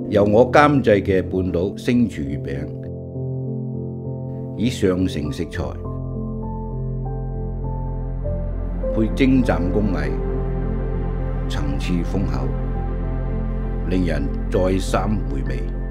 由我監製嘅半島星廚月餅，以上乘食材配精湛工藝，層次豐厚，令人再三回味。